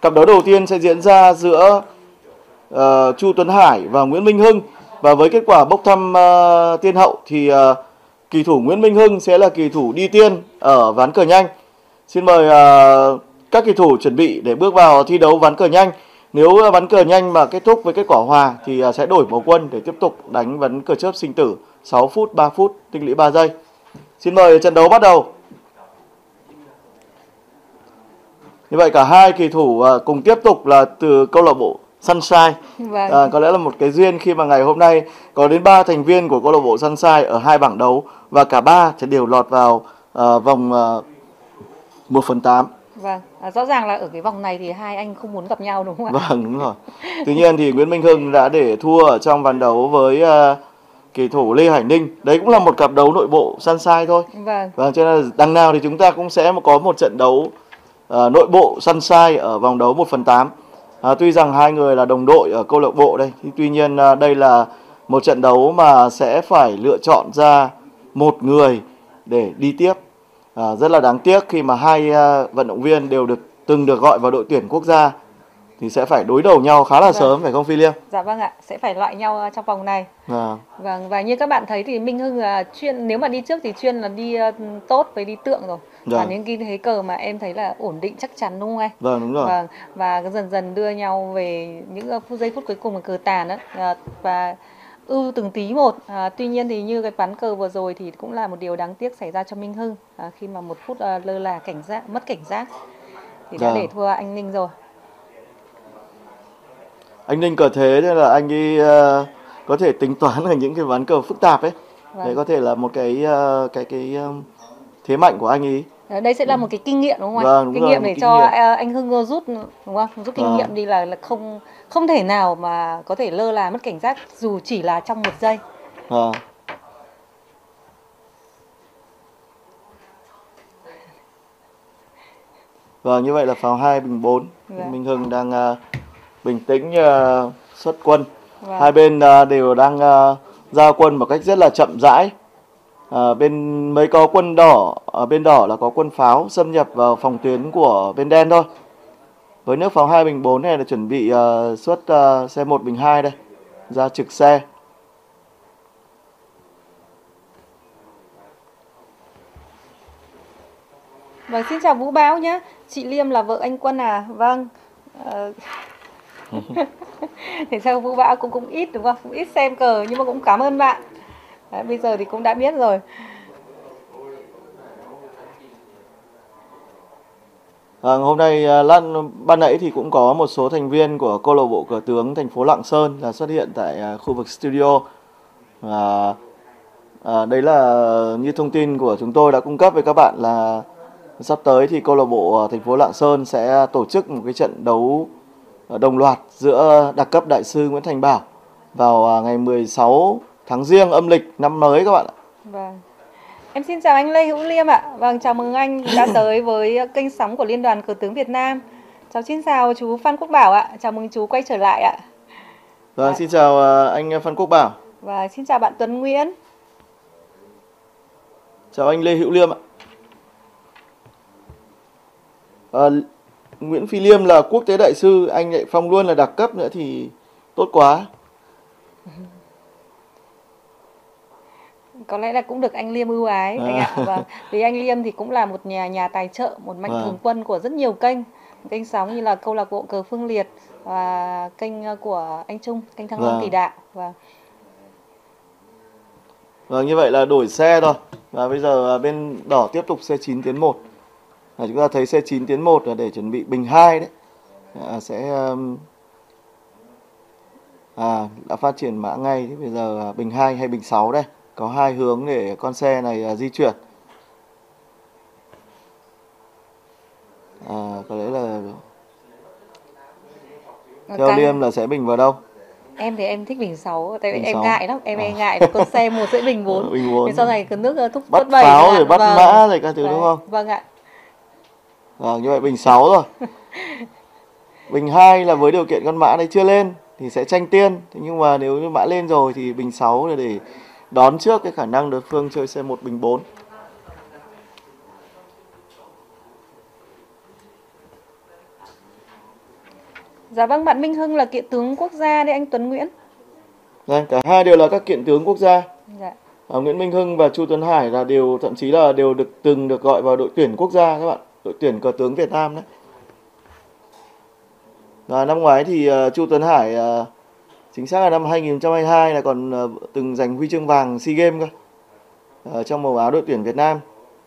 Cặp đấu đầu tiên sẽ diễn ra giữa Chu Tuấn Hải và Nguyễn Minh Hưng. Và với kết quả bốc thăm tiên hậu thì kỳ thủ Nguyễn Minh Hưng sẽ là kỳ thủ đi tiên ở ván cờ nhanh. Xin mời các kỳ thủ chuẩn bị để bước vào thi đấu ván cờ nhanh. Nếu ván cờ nhanh mà kết thúc với kết quả hòa thì sẽ đổi màu quân để tiếp tục đánh ván cờ chớp sinh tử 6 phút 3 phút tích lũy 3 giây. Xin mời trận đấu bắt đầu. Như vậy cả hai kỳ thủ cùng tiếp tục là từ câu lạc bộ Sunshine. Vâng. Có lẽ là một cái duyên khi mà ngày hôm nay có đến 3 thành viên của câu lạc bộ Sunshine ở hai bảng đấu và cả ba sẽ đều lọt vào vòng 1/8. Vâng, rõ ràng là ở cái vòng này thì hai anh không muốn gặp nhau đúng không ạ? Vâng, đúng rồi. Tuy nhiên thì Nguyễn Minh Hưng đã để thua ở trong ván đấu với kỳ thủ Lê Hải Ninh. Đấy cũng là một cặp đấu nội bộ Sunshine thôi. Vâng. Và cho nên là đằng nào thì chúng ta cũng sẽ có một trận đấu nội bộ Sunshine ở vòng đấu 1/8. Tuy rằng hai người là đồng đội ở câu lạc bộ đây, tuy nhiên đây là một trận đấu mà sẽ phải lựa chọn ra một người để đi tiếp. Rất là đáng tiếc khi mà hai vận động viên đều từng được gọi vào đội tuyển quốc gia thì sẽ phải đối đầu nhau khá là sớm, phải không Phi Liêm? Dạ vâng ạ, sẽ phải loại nhau trong vòng này. Vâng, và như các bạn thấy thì Minh Hưng là nếu mà đi trước thì chuyên là đi tốt với đi tượng rồi. Và những cái thế cờ mà em thấy là ổn định chắc chắn đúng không anh? Vâng, đúng rồi. Vâng, và dần dần đưa nhau về những giây phút cuối cùng của cờ tàn đó. Và ưu từng tí một. Tuy nhiên thì như cái ván cờ vừa rồi thì cũng là một điều đáng tiếc xảy ra cho Minh Hưng khi mà một phút lơ là mất cảnh giác thì đã để thua anh Ninh rồi. Anh Ninh cờ thế nên là anh ấy có thể tính toán ở những cái ván cờ phức tạp ấy. Đấy có thể là một cái thế mạnh của anh ấy. Đây sẽ là một cái kinh nghiệm đúng không anh? Vâng, kinh nghiệm để cho anh Hưng rút đúng không? Rút kinh nghiệm đi là không thể nào mà có thể lơ là mất cảnh giác dù chỉ là trong 1 giây. Vâng, như vậy là pháo 2 bình 4. Minh Hưng đang bình tĩnh xuất quân. Hai bên đều đang giao quân một cách rất là chậm rãi. Bên mới có quân đỏ, ở bên đỏ là có quân pháo xâm nhập vào phòng tuyến của bên đen thôi. Với nước pháo 2 bình 4 này là chuẩn bị xuất xe 1 bình 2 đây, ra trực xe. Vâng, xin chào Vũ Báo nhé. Chị Liêm là vợ anh Quân à? Vâng. Thì sao Vũ Báo cũng ít đúng không? Cũng ít xem cờ nhưng mà cũng cảm ơn bạn. Đấy, bây giờ thì cũng đã biết rồi. Hôm nay ban nãy thì cũng có một số thành viên của câu lạc bộ cờ tướng thành phố Lạng Sơn là xuất hiện tại khu vực studio. Đấy là như thông tin của chúng tôi đã cung cấp với các bạn là sắp tới thì câu lạc bộ thành phố Lạng Sơn sẽ tổ chức một cái trận đấu đồng loạt giữa đặc cấp đại sư Nguyễn Thành Bảo vào ngày 16 tháng Giêng âm lịch năm mới các bạn ạ. Vâng. Em xin chào anh Lê Hữu Liêm ạ. Vâng, chào mừng anh đã tới với kênh sóng của Liên đoàn Cờ tướng Việt Nam. Xin chào chú Phan Quốc Bảo ạ. Chào mừng chú quay trở lại ạ. Vâng, xin chào anh Phan Quốc Bảo. Và xin chào bạn Tuấn Nguyễn. Chào anh Lê Hữu Liêm ạ. Nguyễn Phi Liêm là quốc tế đại sư, anh lại phong luôn là đặc cấp nữa thì tốt quá. Có lẽ là cũng được anh Liêm ưu ái anh ạ. Vâng. Vì anh Liêm thì cũng là một nhà tài trợ, một mạnh thường quân của rất nhiều kênh sóng như là câu lạc bộ cờ Phương Liệt và kênh của anh Trung, kênh Thăng Long Kỳ Đạo. Vâng, như vậy là đổi xe rồi. Và bây giờ bên đỏ tiếp tục xe 9 tiến 1. Chúng ta thấy xe 9 tiến 1 là để chuẩn bị bình 2 đấy. Đã phát triển mã ngay. Thì bây giờ bình 2 hay bình 6 đây. Có hai hướng để con xe này di chuyển. Có lẽ là theo Liêm là sẽ bình vào đâu? Em thì em thích bình 6, tại vì em ngại lắm, em ngại là con xe một sẽ bình 4. Bình 4. Thì sau này cần nước thúc bắt pháo rồi bắt mã rồi các thứ đúng không? Vâng ạ. Như vậy bình 6 rồi. Bình 2 là với điều kiện con mã này chưa lên thì sẽ tranh tiên. Thế nhưng mà nếu như mã lên rồi thì bình 6 là để đón trước cái khả năng đối phương chơi xe 1 bình 4. Dạ vâng, bạn Minh Hưng là kiện tướng quốc gia đấy anh Tuấn Nguyễn. Vâng, cả hai đều là các kiện tướng quốc gia. Dạ. Nguyễn Minh Hưng và Chu Tuấn Hải là đều, thậm chí là đều từng được gọi vào đội tuyển quốc gia các bạn, đội tuyển cờ tướng Việt Nam đấy. Và năm ngoái thì Chu Tuấn Hải chính xác là năm 2022 là còn từng giành huy chương vàng SEA Games cơ, trong màu áo đội tuyển Việt Nam.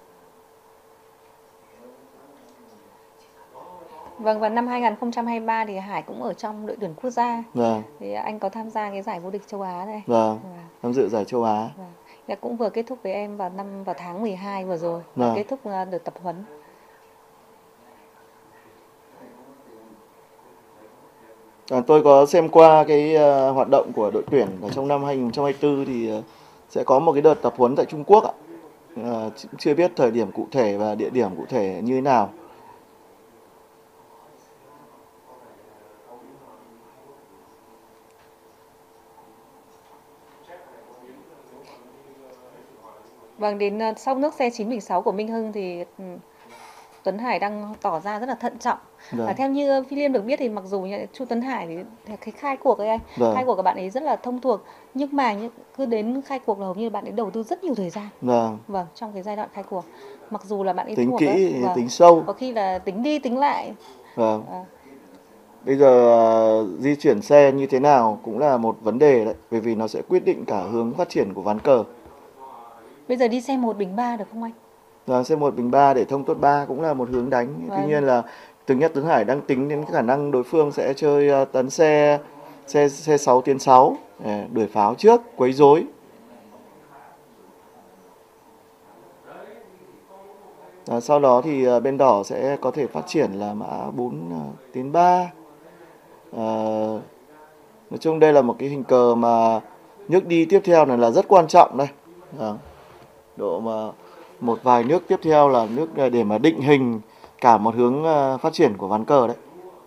Vâng, và năm 2023 thì Hải cũng ở trong đội tuyển quốc gia. Vâng, Thì anh có tham gia cái giải vô địch châu Á này. vâng, Vâng. tham dự giải châu Á. Vâng. Dạ, cũng vừa kết thúc với em vào tháng 12 vừa rồi, Vâng. kết thúc đợt tập huấn. Tôi có xem qua cái hoạt động của đội tuyển ở trong năm 2024 thì sẽ có một cái đợt tập huấn tại Trung Quốc ạ. Chưa biết thời điểm cụ thể và địa điểm cụ thể như thế nào. Vâng, đến sau nước xe 9/6 của Minh Hưng thì Tuấn Hải đang tỏ ra rất là thận trọng. Vâng. Và theo như Phi Liêm được biết thì mặc dù như Chu Tuấn Hải thì cái khai cuộc ấy anh, Vâng. khai cuộc của bạn ấy rất là thông thuộc, nhưng mà cứ đến khai cuộc là hầu như bạn ấy đầu tư rất nhiều thời gian. Vâng. Vâng, trong cái giai đoạn khai cuộc. Mặc dù là bạn ấy Tính thuộc kỹ, ấy, vâng, tính sâu. có khi là tính đi tính lại. Vâng. Bây giờ di chuyển xe như thế nào cũng là một vấn đề đấy, bởi vì nó sẽ quyết định cả hướng phát triển của ván cờ. Bây giờ đi xe 1 bình 3 được không anh? Và xe 1 bình 3 để thông tốt 3 cũng là một hướng đánh. Vâng. Tuy nhiên là Từng Nhất Tuấn Hải đang tính đến khả năng đối phương sẽ chơi tấn xe 6 tiến 6 để đuổi pháo trước, quấy rối. Sau đó thì bên đỏ sẽ có thể phát triển là mã 4 tiến 3. Nói chung đây là một cái hình cờ mà nước đi tiếp theo này là rất quan trọng đây. Độ mà một vài nước tiếp theo là nước để mà định hình cả một hướng phát triển của ván cờ đấy.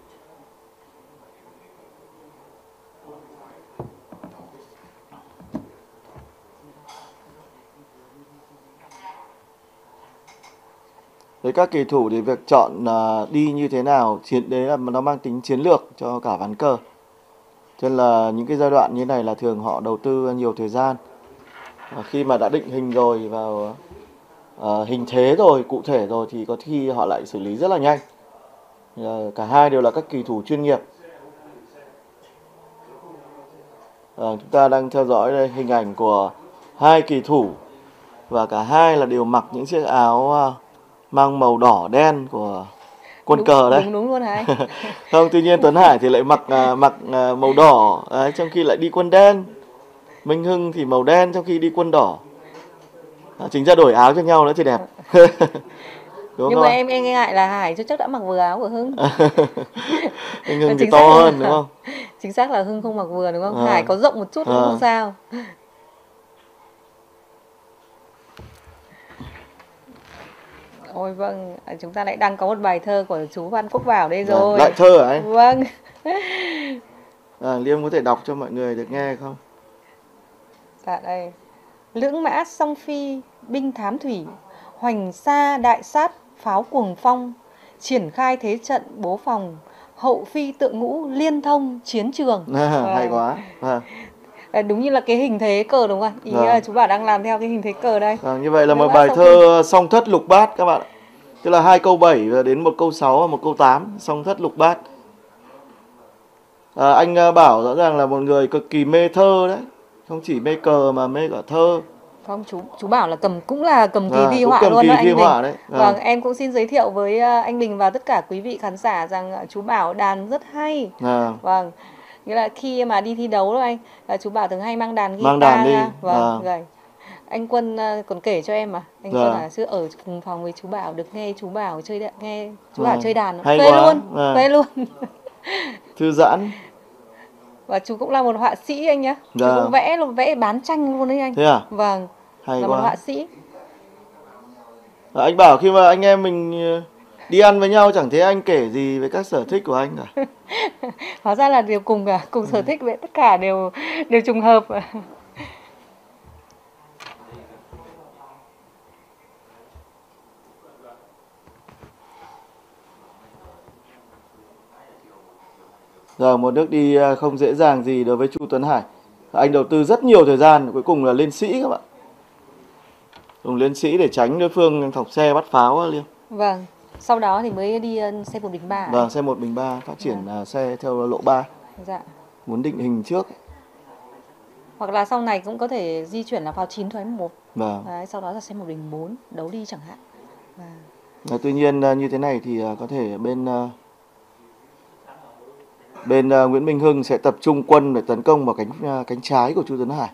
Với các kỳ thủ thì việc chọn đi như thế nào, đấy là nó mang tính chiến lược cho cả ván cờ. Cho nên là những cái giai đoạn như này là thường họ đầu tư nhiều thời gian. Khi mà đã định hình rồi vào hình thế rồi, cụ thể rồi thì có khi họ lại xử lý rất là nhanh. Cả hai đều là các kỳ thủ chuyên nghiệp. Chúng ta đang theo dõi đây hình ảnh của hai kỳ thủ và cả hai là đều mặc những chiếc áo mang màu đỏ đen của quân cờ đấy. Đúng luôn hả anh? Không, tuy nhiên Tuấn Hải thì lại mặc màu đỏ đấy, trong khi lại đi quân đen. Minh Hưng thì màu đen trong khi đi quân đỏ. Chính ra đổi áo cho nhau nữa thì đẹp. Đúng nhưng mà em ngại là Hải chắc đã mặc vừa áo của Hưng. Minh Hưng thì to hơn đúng không? Chính xác là Hưng không mặc vừa đúng không? Hải có rộng một chút cũng không sao. Ôi vâng, chúng ta lại đang có một bài thơ của chú Văn Quốc Bảo đây rồi. Lại thơ hả anh? Vâng. Liêm có thể đọc cho mọi người được nghe không? Dạ đây. Lưỡng mã song phi, binh thám thủy, hoành sa đại sát, pháo cuồng phong, triển khai thế trận bố phòng, hậu phi tượng ngũ liên thông chiến trường. Hay quá. Đúng như là cái hình thế cờ đúng không? Ý là chú Bảo đang làm theo cái hình thế cờ đây. Như vậy là một bài thơ song thất lục bát các bạn. Tức là 2 câu 7 và đến 1 câu 6 và 1 câu 8, song thất lục bát. Anh Bảo rõ ràng là một người cực kỳ mê thơ đấy, không chỉ mê cờ mà mê cả thơ. Không, chú Bảo là cũng là cầm kỳ thi họa luôn đó anh Bình. Vâng, em cũng xin giới thiệu với anh Bình và tất cả quý vị khán giả rằng chú Bảo đàn rất hay. Vâng, nghĩa là khi mà đi thi đấu đó anh, chú Bảo thường hay mang đàn guitar ra. Vâng, rồi. Anh Quân còn kể cho em mà, anh Quân là xưa ở cùng phòng với chú Bảo, được nghe chú Bảo chơi đàn, phê luôn. Thư giãn. Và chú cũng là một họa sĩ anh nhá. Chú cũng vẽ bán tranh luôn đấy anh. Thế à? Vâng. Hay là quá. Một họa sĩ. Anh Bảo khi mà anh em mình đi ăn với nhau chẳng thấy anh kể gì về các sở thích của anh cả. Hóa ra là đều cùng sở thích, với tất cả đều trùng hợp. Giờ một nước đi không dễ dàng gì đối với Chu Tuấn Hải. Anh đầu tư rất nhiều thời gian, cuối cùng là lên sĩ các bạn. Dùng lên sĩ để tránh đối phương thọc xe bắt pháo Liêm. Vâng. Sau đó thì mới đi xe 103. Vâng, xe 103 phát triển xe theo lộ 3. Dạ. Muốn định hình trước. Hoặc là sau này cũng có thể di chuyển là pháo 9 thoái 1. Vâng. Đấy, sau đó là xe 104 đấu đi chẳng hạn. Tuy nhiên như thế này thì có thể bên Nguyễn Minh Hưng sẽ tập trung quân để tấn công vào cánh trái của Chu Tuấn Hải.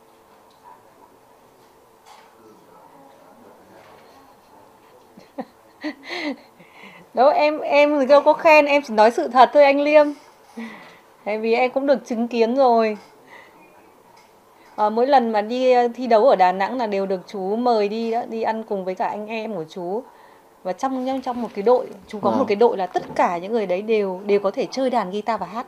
Đâu em thì đâu có khen, em chỉ nói sự thật thôi anh Liêm. Tại vì em cũng được chứng kiến rồi. Mỗi lần mà đi thi đấu ở Đà Nẵng là đều được chú mời đi đó, đi ăn cùng với cả anh em của chú. Và trong một cái đội, chú có một cái đội là tất cả những người đấy đều có thể chơi đàn guitar và hát.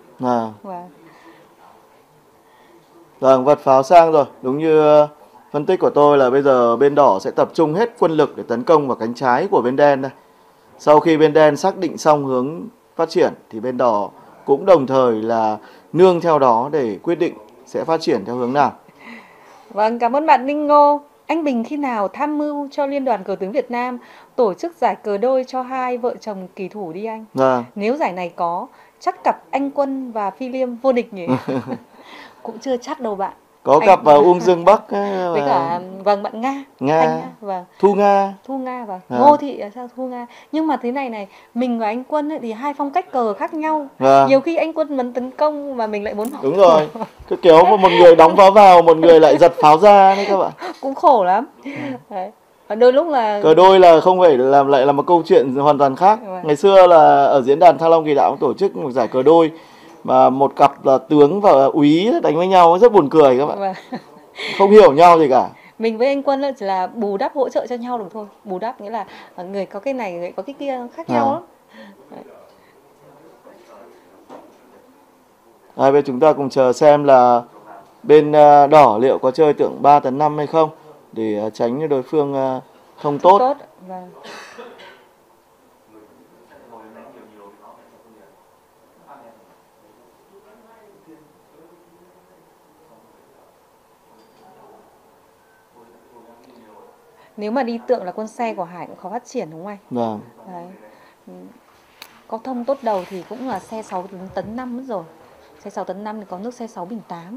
Vâng, vật pháo sang rồi. Đúng như phân tích của tôi là bây giờ bên đỏ sẽ tập trung hết quân lực để tấn công vào cánh trái của bên đen đây. Sau khi bên đen xác định xong hướng phát triển thì bên đỏ cũng đồng thời là nương theo đó để quyết định sẽ phát triển theo hướng nào. Vâng, cảm ơn bạn Ninh Ngô. Anh Bình khi nào tham mưu cho Liên đoàn Cờ tướng Việt Nam tổ chức giải cờ đôi cho hai vợ chồng kỳ thủ đi anh? Nếu giải này có, chắc cặp anh Quân và Phi Liêm vô địch nhỉ? Cũng chưa chắc đâu bạn. Có cặp vào Uông Dương Bắc với cả bạn Nga. Vâng. Thu Nga vâng. Ngô Thị sao Thu Nga. Nhưng mà thế này, mình và anh Quân ấy, thì hai phong cách cờ khác nhau. Nhiều khi anh Quân muốn tấn công mà mình lại muốn đúng rồi. Cứ kiểu một người đóng pháo vào, một người lại giật pháo ra đấy các bạn. Cũng khổ lắm. Đấy. Và đôi lúc là cờ đôi là không phải lại là một câu chuyện hoàn toàn khác. Ngày xưa là ở diễn đàn Thăng Long Kỳ Đạo tổ chức một giải cờ đôi mà một cặp là tướng và úy đánh với nhau rất buồn cười các bạn. Không hiểu nhau gì cả. Mình với anh Quân chỉ là bù đắp hỗ trợ cho nhau được thôi. Bù đắp nghĩa là người có cái này, người có cái kia khác nhau lắm. Bây giờ chúng ta cùng chờ xem là bên đỏ liệu có chơi tượng 3 tấn 5 hay không để tránh đối phương không tốt. Vâng. Nếu mà đi tượng là con xe của Hải cũng khó phát triển đúng không anh? Vâng. Đấy. Có thông tốt đầu thì cũng là xe 6 tấn 5 mất rồi. Xe 6 tấn 5 thì có nước xe 6 bình 8.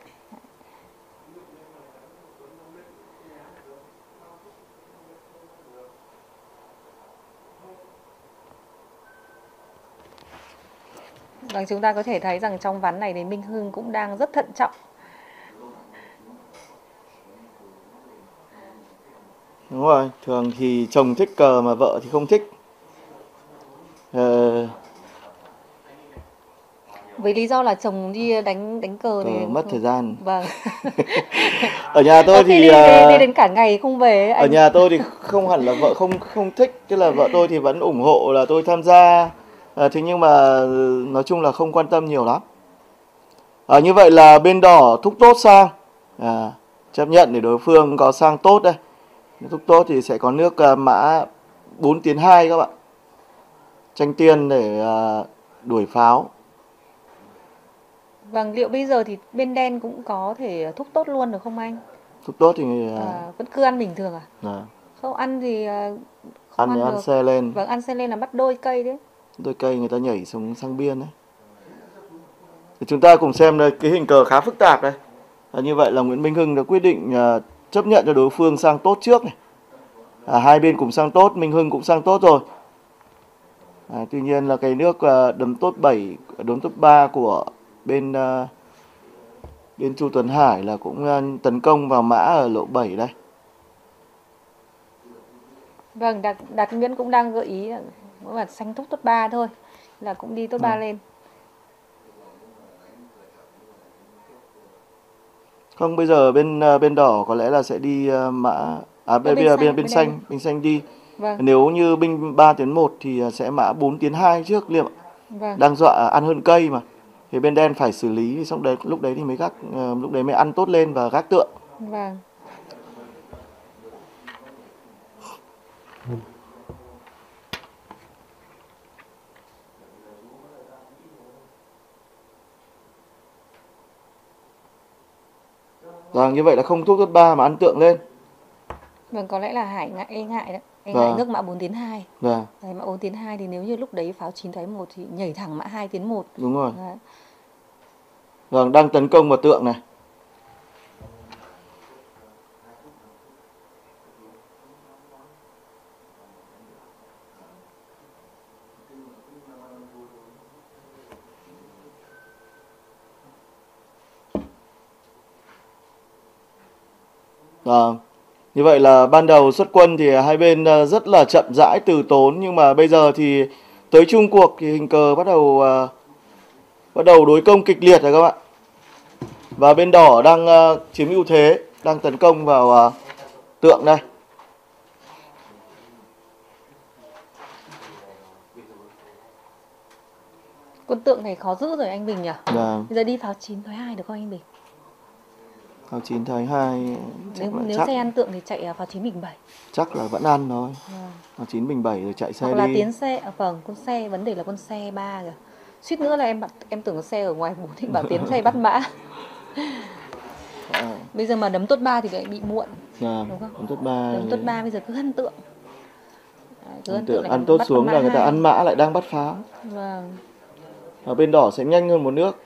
Vâng, chúng ta có thể thấy rằng trong ván này thì Minh Hưng cũng đang rất thận trọng. Đúng rồi, thường thì chồng thích cờ mà vợ thì không thích. Với lý do là chồng đi đánh cờ thì mất thời gian. Vâng. Ở nhà tôi thì đi đến cả ngày không về. Ở nhà tôi thì không hẳn là vợ không thích, tức là vợ tôi thì vẫn ủng hộ là tôi tham gia. Thế nhưng mà nói chung là không quan tâm nhiều lắm. Như vậy là bên đỏ thúc tốt sang. Chấp nhận để đối phương có sang tốt đây. Thúc tốt thì sẽ có nước mã 4 tiến 2 các bạn. Tranh tiên để đuổi pháo. Vâng, liệu bây giờ thì bên đen cũng có thể thúc tốt luôn được không anh? Thúc tốt thì vẫn cứ ăn bình thường à? Không ăn thì không ăn được. Ăn xe lên. Vâng, ăn xe lên là bắt đôi cây đấy. Đôi cây người ta nhảy xuống sang biên đấy. Thì chúng ta cùng xem đây, cái hình cờ khá phức tạp đây. Như vậy là Nguyễn Minh Hưng đã quyết định chấp nhận cho đối phương sang tốt trước này. Hai bên cùng sang tốt, Minh Hưng cũng sang tốt rồi. Tuy nhiên là cái nước đấm tốt 7, đấm tốt 3 của bên Chu Tuấn Hải là cũng tấn công vào mã ở lộ 7 đây. Vâng, Đạt Nguyễn cũng đang gợi ý là xanh thúc tốt 3 thôi, là cũng đi tốt 3 lên. Không, bây giờ bên đỏ có lẽ là sẽ đi mã bên xanh đi. Vâng. Nếu như binh 3 tiến 1 thì sẽ mã 4 tiến 2 trước Liêm ạ. Vâng. Đang dọa ăn hơn cây mà. Thì bên đen phải xử lý, xong đấy lúc đấy thì mới gác, lúc đấy mới ăn tốt lên và gác tượng. Vâng. Vâng, như vậy là không thúc tốt 3 mà ăn tượng lên. Vâng, có lẽ là Hải ngại e ngại đấy. E Vâng. ngại ngước mã 4 tiến 2. Vâng, Đấy, mã 4 tiến 2 thì nếu như lúc đấy pháo 9 thoái 1 thì nhảy thẳng mã 2 tiến 1. đúng rồi. Đấy. Vâng, đang tấn công vào tượng này. Vâng. Như vậy là ban đầu xuất quân thì hai bên rất là chậm rãi từ tốn, nhưng mà bây giờ thì tới chung cuộc thì hình cờ bắt đầu đối công kịch liệt rồi các bạn. Và bên đỏ đang chiếm ưu thế, đang tấn công vào tượng đây. Quân tượng này khó giữ rồi anh Bình nhỉ? Vâng. Bây giờ đi pháo 9 thoái 2 được không anh Bình? Pháo 9 thoái 2 Nếu xe ăn tượng thì chạy pháo 9 bình 7. chắc là vẫn ăn thôi. Vâng. Pháo 9 bình 7 rồi chạy xe Hoặc đi. là tiến xe, vâng, con xe, vấn đề là con xe 3 kìa. Suýt nữa là em tưởng có xe ở ngoài 4 thì bảo tiến xe bắt mã. Bây giờ mà đấm tốt 3 thì lại bị muộn. Đúng không? Đấm tốt 3. Đấm tốt 3 bây giờ cứ ăn tượng. Cứ Ăn tượng, ăn lại tốt bắt xuống con là mã người ta 2. ăn mã lại đang bắt pháo. Vâng. Ở bên đỏ sẽ nhanh hơn một nước.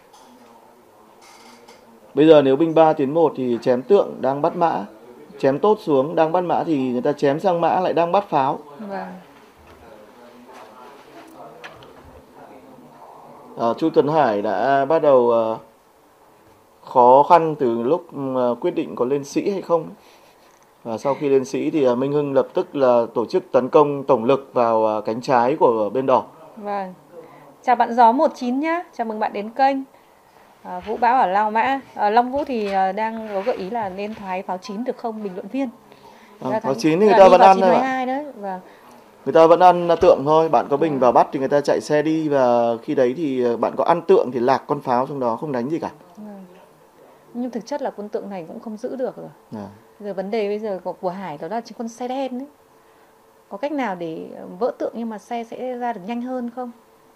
Bây giờ nếu binh 3 tiến 1 thì chém tượng đang bắt mã. Chém tốt xuống đang bắt mã thì người ta chém sang mã lại đang bắt pháo. Vâng. Chu Tuấn Hải đã bắt đầu khó khăn từ lúc quyết định có lên sĩ hay không. Và sau khi lên sĩ thì Minh Hưng lập tức là tổ chức tấn công tổng lực vào cánh trái của bên đỏ. Vâng. Chào bạn Gió 19 nhá, chào mừng bạn đến kênh. Vũ Bão ở Long Mã. Long Vũ thì đang có gợi ý là nên thoái pháo 9 được không, bình luận viên. Pháo 9 thì người ta vẫn ăn thôi ạ. Đấy. Vâng. Người ta vẫn ăn tượng thôi, bạn có bình vào bắt thì người ta chạy xe đi, và khi đấy thì bạn có ăn tượng thì lạc con pháo trong đó, không đánh gì cả. Nhưng thực chất là quân tượng này cũng không giữ được rồi. Giờ vấn đề bây giờ của Hải đó là chỉ con xe đen đấy. Có cách nào để vỡ tượng nhưng mà xe sẽ ra được nhanh hơn không?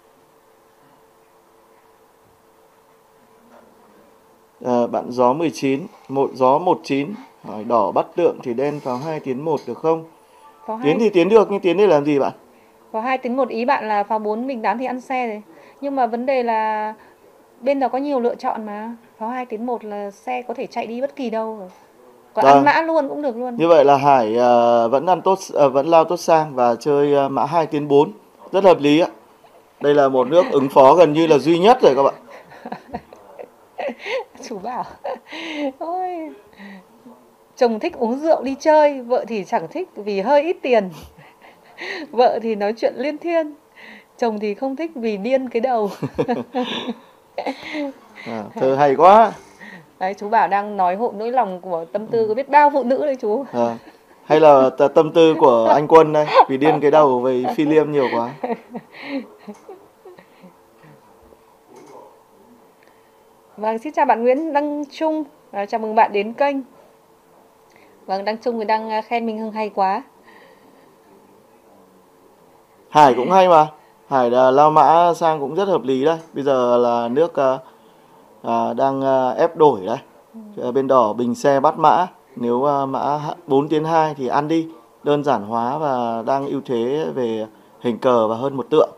Bạn Gió 19, Gió 19 hỏi đỏ bắt tượng thì đen pháo 2 tiến 1 được không? Tiến thì tiến được, nhưng tiến để làm gì bạn? Pháo 2 tiến 1 ý bạn là pháo 4 bình 8 thì ăn xe rồi. Nhưng mà vấn đề là bên đó có nhiều lựa chọn mà. Pháo 2 tiến 1 là xe có thể chạy đi bất kỳ đâu rồi. Còn ăn mã luôn cũng được luôn. Như vậy là Hải vẫn ăn tốt, vẫn lao tốt sang và chơi mã 2 tiến 4. Rất hợp lý ạ. Đây là một nước ứng phó gần như là duy nhất rồi các bạn. Chú bảo ôi, chồng thích uống rượu đi chơi, vợ thì chẳng thích vì hơi ít tiền. Vợ thì nói chuyện liên thiên, chồng thì không thích vì điên cái đầu. Thơ hay quá. Đấy, chú bảo đang nói hộ nỗi lòng của tâm tư có biết bao phụ nữ đấy chú. Hay là tâm tư của anh Quân đây, vì điên cái đầu về Phi Liêm nhiều quá. Vâng, xin chào bạn Nguyễn Đăng Trung, chào mừng bạn đến kênh. Vâng, Đăng Trung thì đang khen Minh Hưng hay quá. Hải cũng hay mà. Hải lao mã sang cũng rất hợp lý đây. Bây giờ là nước đang ép đổi đây. Bên đỏ bình xe bắt mã. Nếu mã 4 tiến 2 thì ăn đi. Đơn giản hóa và đang ưu thế về hình cờ và hơn một tượng.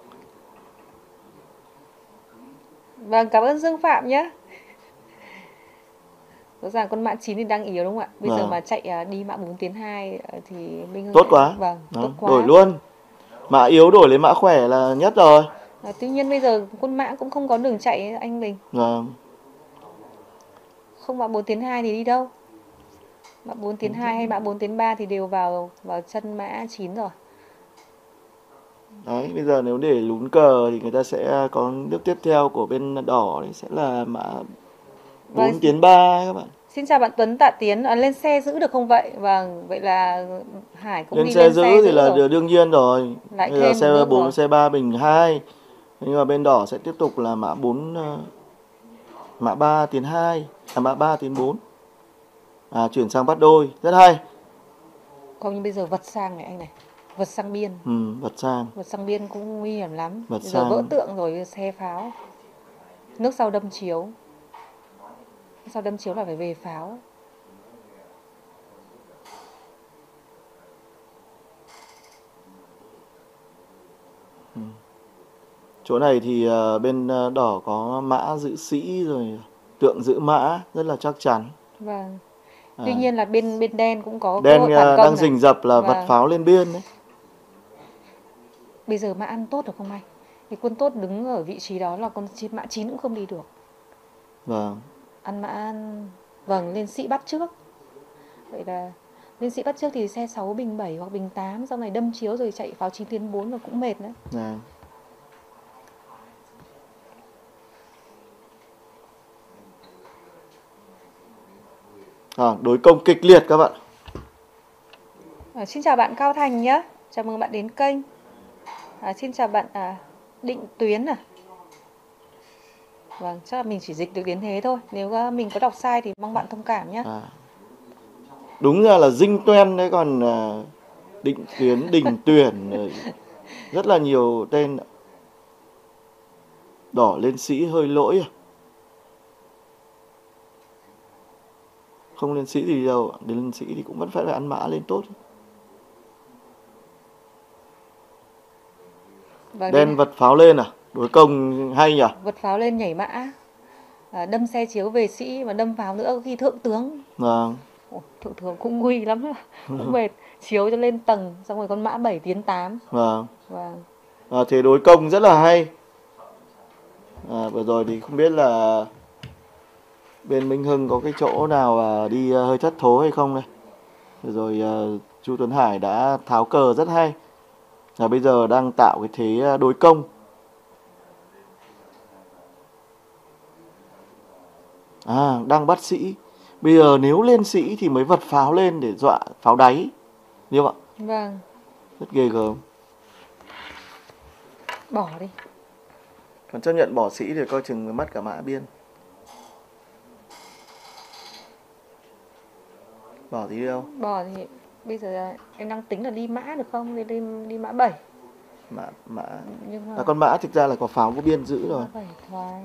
Vâng, cảm ơn Dương Phạm nhé. Rõ ràng con mã 9 thì đang yếu đúng không ạ? Bây giờ mà chạy đi mã 4 tiến 2 thì Minh Hưng tốt quá. Vâng, tốt quá. Đổi luôn. Mã yếu đổi lấy mã khỏe là nhất rồi. Tuy nhiên bây giờ con mã cũng không có đường chạy anh Bình. Không mã 4 tiến 2 thì đi đâu? Mã 4 tiến 2 hay mã 4 tiến 3 thì đều vào chân mã 9 rồi. Đấy, bây giờ nếu để lún cờ thì người ta sẽ có nước tiếp theo của bên đỏ thì sẽ là mã 4 tiến 3 các bạn. Xin chào bạn Tuấn Tạ Tiến, lên xe giữ được không vậy? Vâng, vậy là Hải cũng đi lên xe giữ thì là rồi. đương nhiên rồi. Lại bây giờ xe 4, xe 3 bình 2. Nhưng mà bên đỏ sẽ tiếp tục là mã 4 mã 3 tiến 2, mã 3 tiến 4. Chuyển sang bắt đôi, rất hay. Không, nhưng bây giờ vật sang này anh này. Vật sang biên. Vật sang. Vật sang biên cũng nguy hiểm lắm. Vật bây giờ vỡ tượng rồi, xe pháo. Nước sau đâm chiếu. Sau đâm chiếu là phải về pháo. Chỗ này thì bên đỏ có mã giữ sĩ rồi tượng giữ mã rất là chắc chắn. Vâng. À, Tuy nhiên là bên bên đen cũng có cơ đen hội phản công đang này. rình rập là vật Vâng. pháo lên biên đấy. Bây giờ mã ăn tốt được không anh? Thì quân tốt đứng ở vị trí đó là mã 9 cũng không đi được. Vâng. Ăn mã vâng, lên sĩ bắt trước. Vậy là lên sĩ bắt trước thì xe 6 bình 7 hoặc bình 8 sau này đâm chiếu rồi chạy pháo 9 tiến 4 và cũng mệt nữa. À. Đối công kịch liệt các bạn. Xin chào bạn Cao Thành nhé. Chào mừng bạn đến kênh. Xin chào bạn Định Tuyến Vâng, chắc là mình chỉ dịch được đến thế thôi. Nếu mình có đọc sai thì mong bạn thông cảm nhé. Đúng ra là Dinh Toen đấy, còn Định Tuyến, Đình Tuyển, rất là nhiều tên. Đỏ lên sĩ hơi lỗi. Không lên sĩ thì đâu, lên sĩ thì cũng vẫn phải ăn mã lên tốt. Vâng, Đen vật pháo lên đối công hay nhỉ? Vật pháo lên nhảy mã, đâm xe chiếu về sĩ và đâm pháo nữa có khi thượng tướng. Vâng. Thượng tướng cũng nguy lắm đó. Cũng mệt, chiếu cho lên tầng xong rồi con mã 7 tiến 8. Vâng. Vâng. Thế đối công rất là hay. Vừa rồi thì không biết là bên Minh Hưng có cái chỗ nào đi hơi thất thố hay không đây. Vừa rồi Chu Tuấn Hải đã tháo cờ rất hay. Bây giờ đang tạo cái thế đối công. Đang bắt sĩ. Bây giờ nếu lên sĩ thì mới vật pháo lên để dọa pháo đáy. Đúng không ạ? Vâng. Rất ghê gớm. Bỏ đi. Còn chấp nhận bỏ sĩ thì coi chừng mất cả mã biên. Bỏ tí đâu? Bỏ thì bây giờ em đang tính là đi mã được không? Đi mã 7. Mã. Nhưng mà con mã thực ra là có pháo có biên giữ rồi. Mã 7 thoái.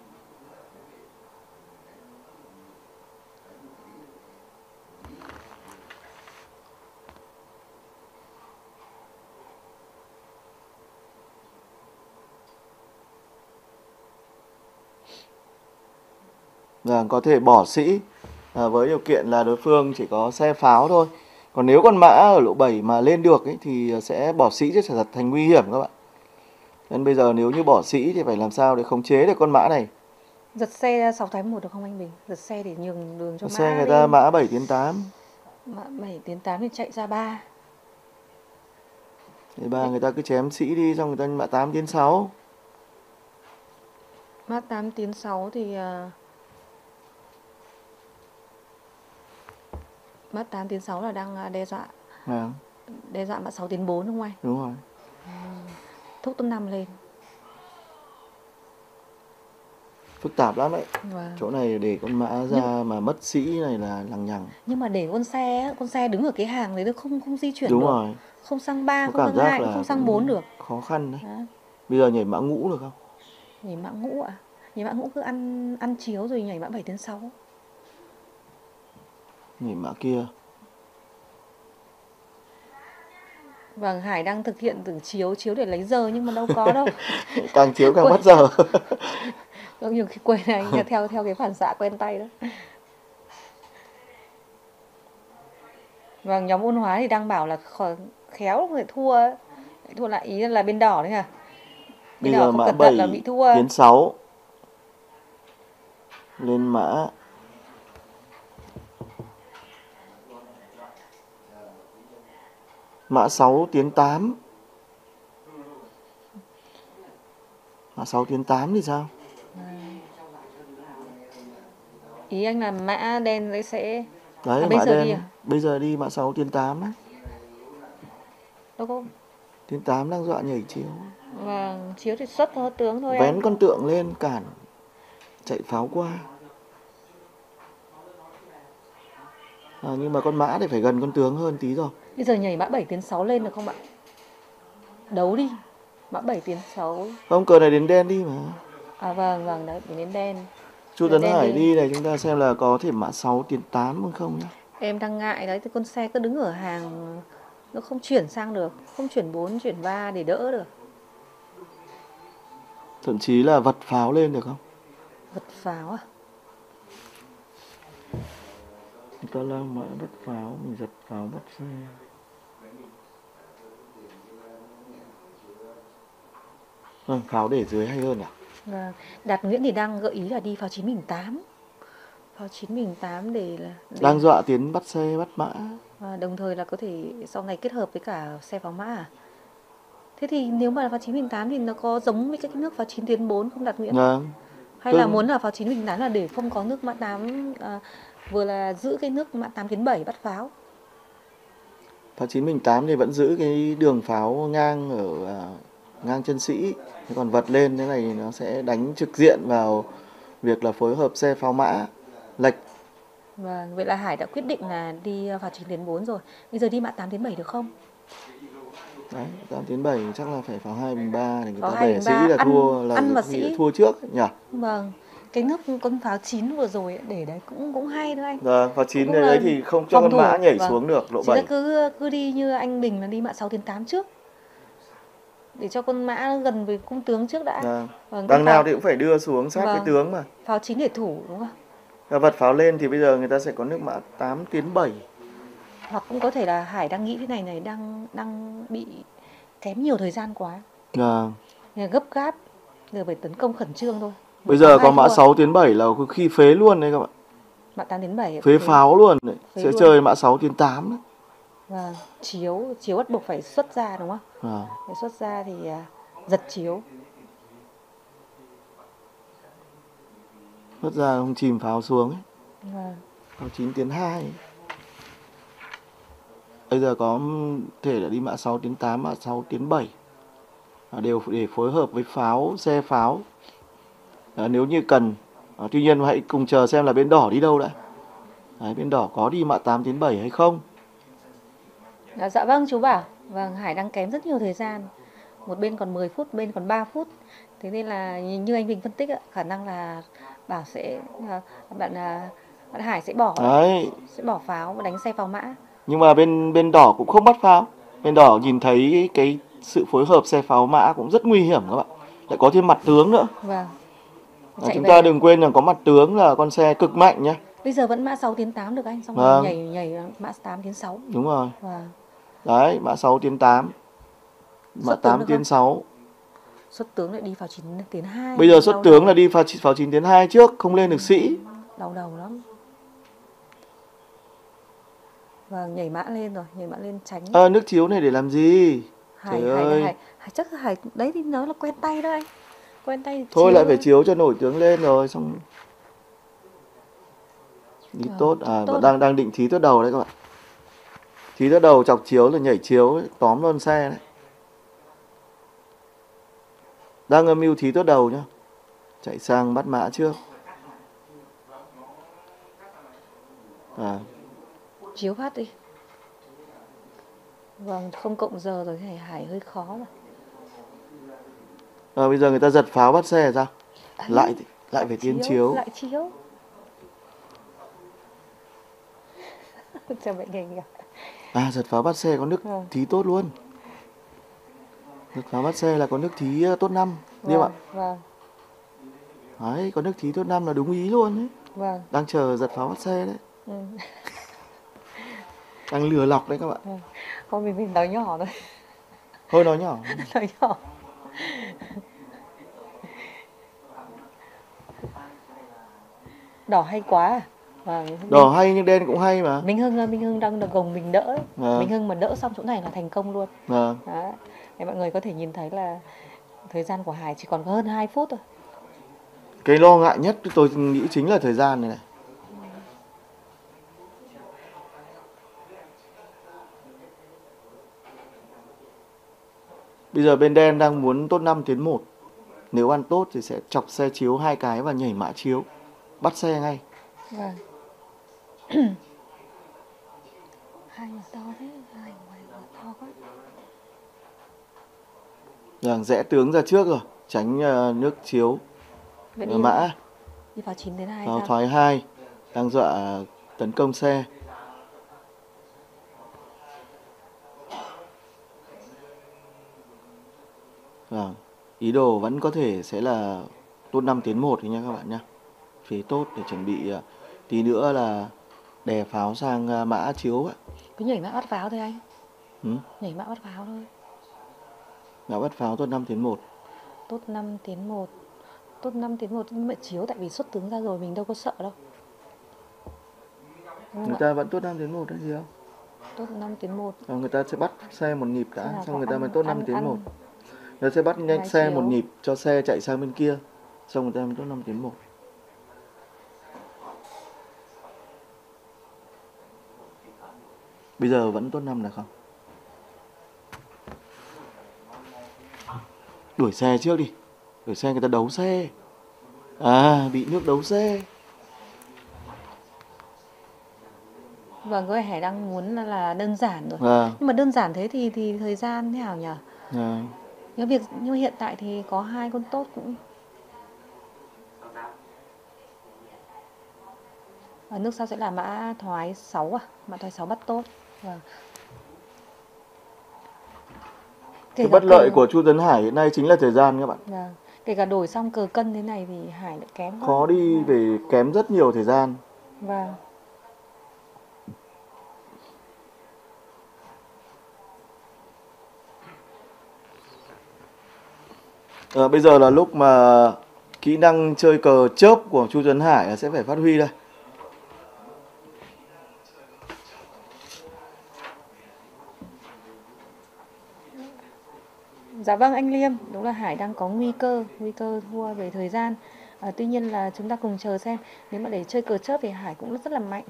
Có thể bỏ sĩ với điều kiện là đối phương chỉ có xe pháo thôi. Còn nếu con mã ở lộ 7 mà lên được thì sẽ bỏ sĩ chứ sẽ thành nguy hiểm các bạn. Nên bây giờ nếu như bỏ sĩ thì phải làm sao để khống chế được con mã này. Giật xe 6 thoái 1 được không anh Bình? Giật xe để nhường đường cho mã. Xe người ta mã 7 tiến 8. Mã 7 tiến 8 thì chạy ra 3. Thì người ta cứ chém sĩ đi xong người ta mã 8 tiến 6. Mã 8 tiến 6 thì mã 8 tiến 6 là đang đe dọa. Đe dọa mã 6 tiến 4 đúng không anh? Đúng rồi. Thúc top 5 lên. Phức tạp lắm đấy. Vâng. Chỗ này để con mã ra mà mất sĩ này là lằng nhằng. Nhưng mà để con xe đứng ở cái hàng đấy nó không di chuyển đúng được. Rồi. Không sang 3, không sang 2, không sang 4 được. Khó khăn đấy. Bây giờ nhảy mã ngũ được không? Nhảy mã ngũ ạ? Nhảy mã ngũ cứ ăn chiếu rồi nhảy mã 7 tiến 6. Nhảy mã kia. Vâng, Hải đang thực hiện từ chiếu để lấy giờ nhưng mà đâu có đâu. Càng chiếu càng mất giờ. Nhiều khi quên anh theo cái phản xạ quen tay đó. Vâng, nhóm ôn hóa thì đang bảo là khéo phải thua. Thua lại ý là bên đỏ đấy hả? Bên Bây đỏ giờ không mã cẩn thận 7 là bị thua. tiến 6. Lên mã mã 6 tiến 8. Mã 6 tiến 8 thì sao? Ý anh là mã đen đấy sẽ Đấy, bây mã giờ đen. đi à? Bây giờ đi mã 6 tiến 8 á. Đâu có. Tiến 8 đang dọa nhảy chiếu. Vâng, chiếu thì xuất thôi tướng thôi. Vén con tượng lên cản chạy pháo qua. Nhưng mà con mã thì phải gần con tướng hơn tí rồi. Bây giờ nhảy mã 7 tiến 6 lên được không ạ? Đấu đi. Mã 7 tiến 6. Không, cờ này đến đen đi mà. Vâng, đấy, đến đen. Chu Tuấn Hải đi này, chúng ta xem là có thể mã 6 tiến 8 không nhá. Em đang ngại đấy, thì con xe cứ đứng ở hàng nó không chuyển sang được, không chuyển 4, chuyển 3 để đỡ được. Thậm chí là vật pháo lên được không? Vật pháo à? Người ta lang mã bắt pháo, mình giật pháo bắt xe. Vâng, pháo để dưới hay hơn à? Vâng. Đạt Nguyễn thì đang gợi ý là đi pháo 9mm8. Pháo 9mm8 để Đang dọa tiến bắt xe bắt mã. đồng thời là có thể sau này kết hợp với cả xe pháo mã à? Thế thì nếu mà là pháo 9mm8 thì nó có giống với cái nước pháo 9 tiến 4 không Đạt Nguyễn? Vâng. Hay là muốn là pháo 9mm8 là để không có nước mã 8, vừa là giữ cái nước mã 8 tiến 7 bắt pháo? Pháo 9mm8 thì vẫn giữ cái đường pháo ngang ở ngang chân sĩ. Thế còn vật lên thế này nó sẽ đánh trực diện vào việc là phối hợp xe pháo mã lệch. Vâng, vậy là Hải đã quyết định là đi pháo 9 tiến 4 rồi. Bây giờ đi mã 8 tiến 7 được không? Đấy, 8 tiến 7 chắc là phải pháo 2 bình 3 thì người Pháo ta 2 bẻ bình sĩ 3 là thua, là ăn vào sĩ sĩ. thua trước nhỉ? Vâng, cái nước con pháo 9 vừa rồi để đấy cũng hay thôi anh. Vâng, pháo 9 Cũng đấy, là đấy thì không cho phòng con thủ. mã nhảy Vâng. xuống được lộ Chỉ là 7. cứ đi như anh Bình là đi mã 6 tiến 8 trước. Để cho con mã gần với cung tướng trước đã. Vâng, đằng nào thì cũng phải đưa xuống sát với tướng mà. Pháo 9 để thủ đúng không? Và vật pháo lên thì bây giờ người ta sẽ có nước mã 8 tiến 7. Hoặc cũng có thể là Hải đang nghĩ thế này đang bị kém nhiều thời gian quá. Vâng. Gấp gáp, giờ phải tấn công khẩn trương thôi. Bây giờ có mã 6 tiến 7 là có khi phế luôn đấy các bạn. Mã 8 tiến 7 phế pháo luôn đấy. Sẽ luôn. chơi mã 6 tiến 8 đấy. Vâng, chiếu bắt buộc phải xuất ra đúng không? Vâng. Để xuất ra thì giật chiếu. Xuất ra không chìm pháo xuống ấy. Vâng. Pháo 9 tiến 2. Bây giờ có thể là đi mã 6 tiến 8, mã 6 tiến 7. Đều để phối hợp với pháo, xe pháo. Nếu như cần. Tuy nhiên hãy cùng chờ xem là bên đỏ đi đâu đã. Đấy, bên đỏ có đi mã 8 tiến 7 hay không? Dạ vâng chú Bảo. Vâng, Hải đang kém rất nhiều thời gian. Một bên còn 10 phút, bên còn 3 phút. Thế nên là như anh Bình phân tích khả năng là Bảo sẽ bạn Hải sẽ bỏ pháo và đánh xe pháo mã. Nhưng mà bên đỏ cũng không bắt pháo. Bên đỏ nhìn thấy cái sự phối hợp xe pháo mã cũng rất nguy hiểm các bạn. Lại có thêm mặt tướng nữa. Vâng. Chúng ta đừng quên là có mặt tướng là con xe cực mạnh nhé. Bây giờ vẫn mã 6 tiến 8 được anh, xong rồi nhảy mã 8 tiến 6. Đúng rồi. Vâng. Đấy, mã 6 tiến 8. Mã 8 tiến 6. Xuất tướng lại đi pháo 9 tiến 2. Bây giờ xuất tướng là đi pháo 9 tiến 2 trước, không lên được sĩ. Đau đầu lắm. Vâng, nhảy mã lên rồi, nhảy mã lên tránh. Nước chiếu này để làm gì? Hải chắc Hải đấy thì nó là quen tay đó anh. Quen tay thôi lại phải chiếu cho nổi tướng lên rồi xong. Đi tốt đang định thí tốt đầu đấy các bạn. Thí tốt đầu chọc chiếu là nhảy chiếu ấy, tóm luôn xe đấy. Đang âm mưu thí tốt đầu nhá. Chạy sang bắt mã trước. Chiếu phát đi. Vâng, không cộng giờ rồi thì Hải hơi khó rồi. Bây giờ người ta giật pháo bắt xe ra. Lại phải tiến chiếu. Lại chiếu. Cho mẹ nghe kìa. Giật pháo bắt xe có nước thí tốt luôn. Giật pháo bắt xe là có nước thí tốt 5. Điêu ạ. Vâng. Đấy, có nước thí tốt 5 là đúng ý luôn đấy. Vâng. Đang chờ giật pháo bắt xe đấy. Đang lừa lọc đấy các bạn. Thôi mình nói nhỏ thôi. Thôi nói nhỏ. Nói nhỏ. Đỏ hay quá. Đỏ hay nhưng đen cũng hay mà. Minh Hưng đang được gồng mình đỡ. Minh Hưng mà đỡ xong chỗ này là thành công luôn. Đó. Để mọi người có thể nhìn thấy là thời gian của Hải chỉ còn có hơn 2 phút thôi. Cái lo ngại nhất tôi nghĩ chính là thời gian này. Bây giờ bên đen đang muốn tốt 5 tiến 1. Nếu ăn tốt thì sẽ chọc xe chiếu 2 cái và nhảy mã chiếu. Bắt xe ngay. Vâng. Hai người to thế, hai người to quá. Rẽ tướng ra trước rồi, tránh nước chiếu. Mã. Đi vào 9 đến 2. Vào thoái 2, đang dọa tấn công xe. Ý đồ vẫn có thể sẽ là tốt 5 tiến 1 nha các bạn nhé. Phế tốt để chuẩn bị tí nữa là đè pháo sang mã chiếu ạ. Cứ nhảy mã bắt pháo thôi anh. Ừ? Nhảy mã bắt pháo thôi. Mã bắt pháo tốt 5 tiến 1. Tốt 5 tiến 1. Tốt 5 tiến 1 nhưng mà chiếu tại vì xuất tướng ra rồi mình đâu có sợ đâu. Người ta vẫn tốt 5 tiến 1 đấy gì không? Tốt 5 tiến 1. Người ta sẽ bắt xe một nhịp đã, xong người ta mới tốt 5 tiến 1. Ăn Nó sẽ bắt nhanh hai xe một chiếu. nhịp cho xe chạy sang bên kia, xong người ta mới tốt 5 tiến 1. Bây giờ vẫn tốt 5 là không? Đuổi xe trước đi. Đuổi xe người ta đấu xe. À, bị nước đấu xe. Vâng, cái Hải đang muốn là đơn giản rồi. À, Nhưng mà đơn giản thế thì thời gian thế nào nhỉ? à. Nhưng hiện tại thì có 2 con tốt cũng. Ở nước sau sẽ là mã thoái 6 à? Mã thoái 6 bắt tốt. Vâng. Cái bất lợi của Chu Tuấn Hải hiện nay chính là thời gian các bạn. Vâng. Kể cả đổi xong cờ cân thế này thì Hải lại kém quá. Khó đi về kém rất nhiều thời gian. Vâng. Bây giờ là lúc mà kỹ năng chơi cờ chớp của Chu Tuấn Hải sẽ phải phát huy đây. Dạ vâng anh Liêm, đúng là Hải đang có nguy cơ thua về thời gian. Tuy nhiên là chúng ta cùng chờ xem, nếu mà để chơi cờ chớp thì Hải cũng rất là mạnh.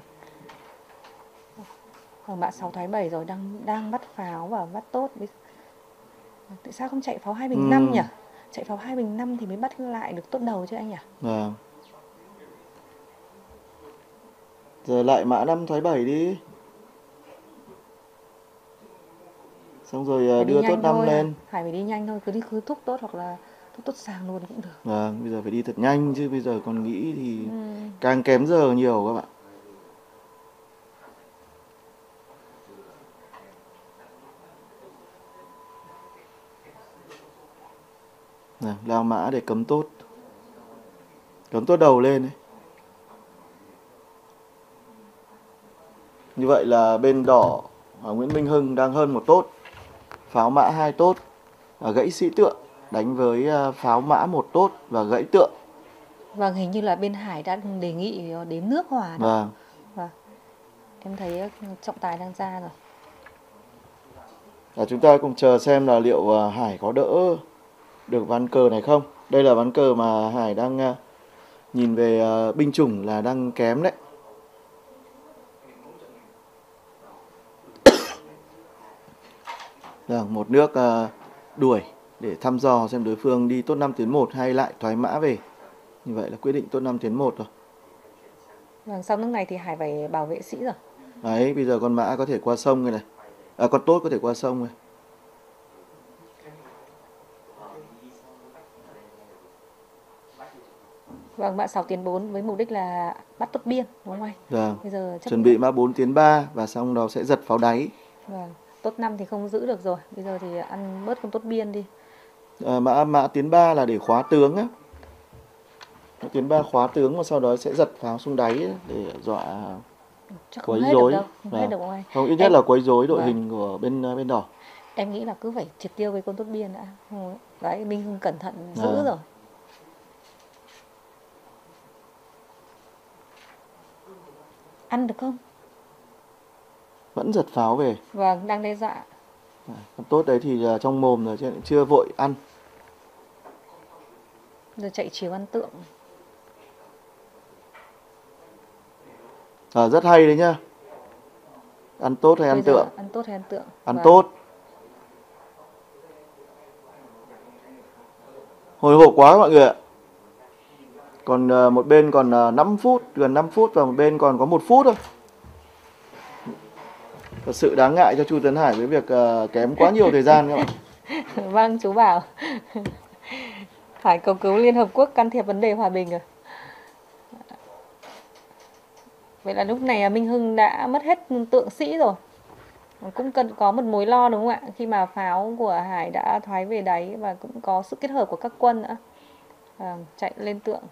Còn mã 6 thoái 7 rồi, đang bắt pháo và bắt tốt. Tại sao không chạy pháo 2 bình 5 nhỉ? Chạy pháo 2 bình 5 thì mới bắt lại được tốt đầu chứ anh nhỉ? Vâng. Giờ lại mã 5 thoái 7 đi. Xong rồi đưa tốt 5 lên. Hải phải đi nhanh thôi, cứ thúc tốt hoặc là thúc tốt sàng luôn cũng được. Vâng, bây giờ phải đi thật nhanh chứ bây giờ còn nghĩ thì càng kém giờ nhiều các bạn. Nào, lao mã để cấm tốt. Cấm tốt đầu lên đấy. Như vậy là bên đỏ Nguyễn Minh Hưng đang hơn một tốt. Pháo mã 2 tốt và gãy sĩ tượng, đánh với pháo mã 1 tốt và gãy tượng. Vâng, hình như là bên Hải đã đề nghị đến nước hòa đó. Vâng. Vâng. Em thấy trọng tài đang ra rồi. Chúng ta cùng chờ xem là liệu Hải có đỡ được ván cờ này không. Đây là ván cờ mà Hải đang nhìn về binh chủng là đang kém đấy. Một nước đuổi để thăm dò xem đối phương đi tốt 5 tiến 1 hay lại thoái mã về. Như vậy là quyết định tốt 5 tiến 1 rồi. Vâng, sau nước này thì Hải phải bảo vệ sĩ rồi. Đấy, bây giờ con mã có thể qua sông rồi này. Con tốt có thể qua sông rồi. Vâng, mã 6 tiến 4 với mục đích là bắt tốt biên, đúng không anh? Vâng. Bây giờ chuẩn bị mã 4 tiến 3 và xong đó sẽ giật pháo đáy. Vâng, tốt 5 thì không giữ được rồi. Bây giờ thì ăn bớt con tốt biên đi. Mã tiến 3 là để khóa tướng á. Tiến 3 khóa tướng và sau đó sẽ giật pháo xuống đáy để dọa quấy rối. Không hết được không anh? Không, ít nhất là quấy rối đội hình của bên đỏ. Em nghĩ là cứ phải triệt tiêu với con tốt biên đã. Đấy, Minh Hưng cẩn thận giữ rồi. Ăn được không? Vẫn giật pháo về. Vâng, đang đe dọa. Con tốt đấy thì trong mồm rồi chứ chưa vội ăn. Giờ chạy chiều ăn tượng. Rất hay đấy nhá. Ăn tốt hay ăn tượng? Ăn tốt hay ăn tượng? Ăn tốt. Hồi hộp quá mọi người ạ. Còn một bên còn 5 phút, gần 5 phút và một bên còn có 1 phút thôi. Thật sự đáng ngại cho Chu Tuấn Hải với việc kém quá nhiều thời gian các bạn. Vâng, chú bảo phải cầu cứu Liên Hợp Quốc can thiệp vấn đề hòa bình rồi. Vậy là lúc này Minh Hưng đã mất hết tượng sĩ rồi. Cũng cần có một mối lo đúng không ạ? Khi mà pháo của Hải đã thoái về đáy và cũng có sự kết hợp của các quân nữa. Chạy lên tượng.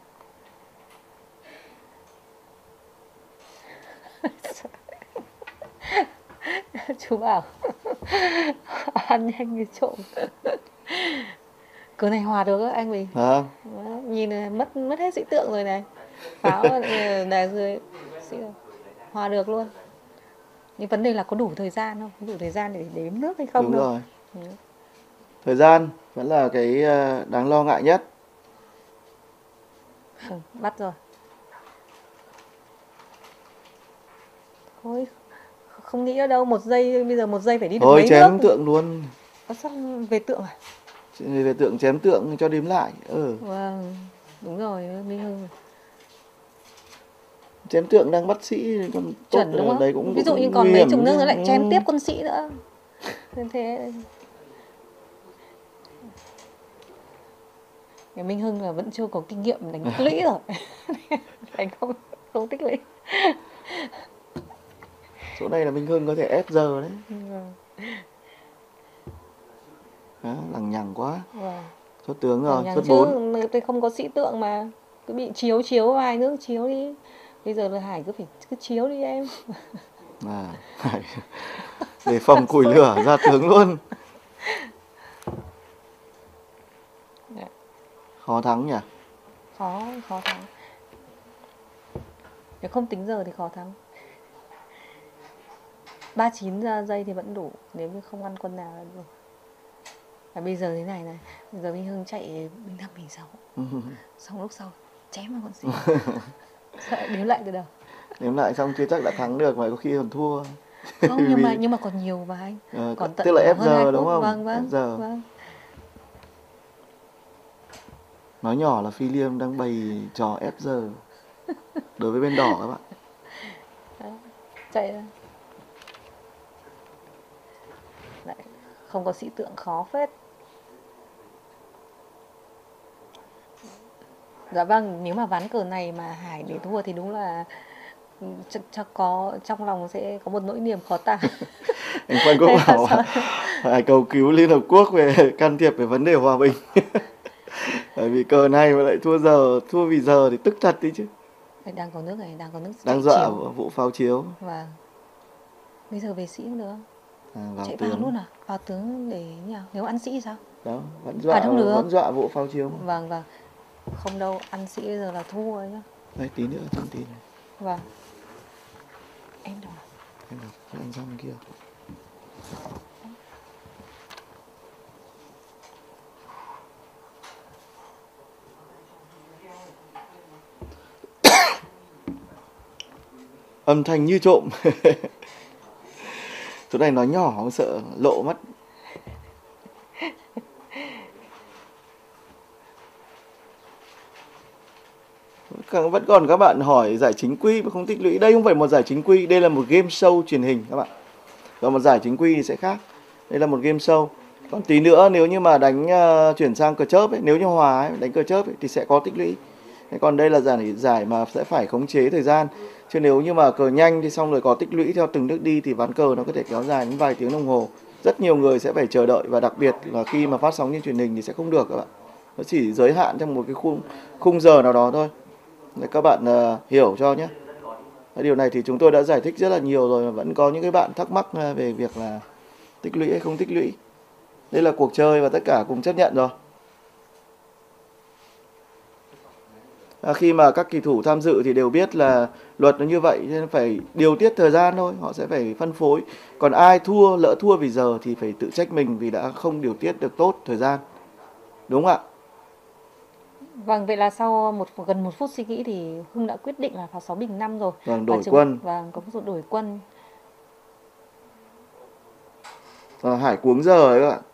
Chú bảo ăn nhanh như trộm. Cờ này hòa được á anh Bình. Nhìn này, mất hết sĩ tượng rồi này. Pháo đè dưới hòa được luôn. Nhưng vấn đề là có đủ thời gian không? Có đủ thời gian để đếm nước hay không? Đúng đâu. rồi. Thời gian vẫn là cái đáng lo ngại nhất. Bắt rồi. Thôi, không nghĩ ở đâu 1 giây, bây giờ 1 giây phải đi được thôi mấy chém nước. tượng luôn. Sao về tượng à? Về tượng chém tượng cho đếm lại. Vâng, đúng rồi, Minh Hưng. Chém tượng đang bắt sĩ còn chuẩn đúng không? đấy cũng ví dụ cũng như còn mấy chục nước nữa lại chém tiếp quân sĩ nữa. Thế Minh Hưng là vẫn chưa có kinh nghiệm đánh tích lũy rồi. Đánh không tích lũy. Chỗ này là Minh Hưng có thể ép giờ đấy. Lằng nhằng quá. Chốt tướng rồi, chốt 4. Tôi không có sĩ tượng mà. Cứ bị chiếu vài nước chiếu đi. Bây giờ là Hải cứ chiếu đi em. Hải để phòng củi lửa ra tướng luôn. Khó thắng nhỉ? Khó thắng. Nếu không tính giờ thì khó thắng. 39 giây thì vẫn đủ. Nếu như không ăn quân nào là đủ. Và bây giờ thế này này. Bây giờ Minh Hưng chạy Bình 5, Bình 6. Xong lúc sau chém vào con sĩ. Sợ đếm lại từ đầu. Đếm lại xong chưa chắc đã thắng được mà có khi còn thua. Không, nhưng mà còn nhiều mà anh. Còn tức là ép giờ đúng không? Vâng. Ép giờ. Nói nhỏ là Phi Liêm đang bày trò ép giờ đối với bên đỏ các bạn. Chạy ra. Lại không có sĩ tượng khó phết. Dạ vâng, nếu mà ván cờ này mà Hải để thua thì đúng là trong lòng sẽ có một nỗi niềm khó tả. Anh Phan Quốc bảo Hải cầu cứu Liên Hợp Quốc về can thiệp về vấn đề hòa bình. Bởi vì cờ này mà lại thua vì giờ thì tức thật đi chứ. Đang có nước này, đang dọa vụ pháo chiếu. Vâng. Bây giờ về sĩ cũng được. Chạy Tướng. vào luôn à? Vào tướng để nhỉ? Nếu ăn sĩ thì sao? Đó, vẫn dọa vụ pháo chiếu. Vâng. Không đâu, ăn sĩ bây giờ là thua rồi nhá. Đây tí nữa thông tin này. Vâng. Em đâu? Em đâu? Anh ra bên kia. Âm thanh như trộm. Chỗ này nói nhỏ không sợ lộ mất. Vẫn còn các bạn hỏi giải chính quy mà không tích lũy. Đây không phải một giải chính quy, đây là một game show truyền hình các bạn. Còn một giải chính quy thì sẽ khác. Đây là một game show. Còn tí nữa nếu như mà đánh chuyển sang cờ chớp ấy, nếu như hòa ấy, đánh cờ chớp ấy, thì sẽ có tích lũy. Còn đây là giải mà sẽ phải khống chế thời gian. Chứ nếu như mà cờ nhanh thì xong rồi có tích lũy theo từng nước đi thì ván cờ nó có thể kéo dài đến vài tiếng đồng hồ. Rất nhiều người sẽ phải chờ đợi và đặc biệt là khi mà phát sóng trên truyền hình thì sẽ không được các bạn. Nó chỉ giới hạn trong một cái khung giờ nào đó thôi. Để các bạn hiểu cho nhé. Điều này thì chúng tôi đã giải thích rất là nhiều rồi mà vẫn có những cái bạn thắc mắc về việc là tích lũy hay không tích lũy. Đây là cuộc chơi và tất cả cùng chấp nhận rồi. Khi mà các kỳ thủ tham dự thì đều biết là luật nó như vậy nên phải điều tiết thời gian thôi, họ sẽ phải phân phối. Còn ai lỡ thua vì giờ thì phải tự trách mình vì đã không điều tiết được tốt thời gian. Đúng không ạ? Vâng, vậy là sau gần 1 phút suy nghĩ thì Hưng đã quyết định là pháo 6 Bình 5 rồi. Vâng, đổi quân. Vâng, có sự đổi quân. Hải cuống giờ ấy các bạn.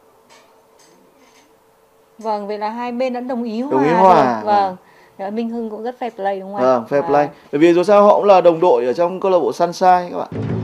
Vâng, vậy là hai bên đã đồng ý hòa. Đồng ý hòa. Vâng. Minh Hưng cũng rất fair play đúng không ạ? Vâng, fair play. Bởi vì dù sao họ cũng là đồng đội ở trong câu lạc bộ Sunshine các bạn.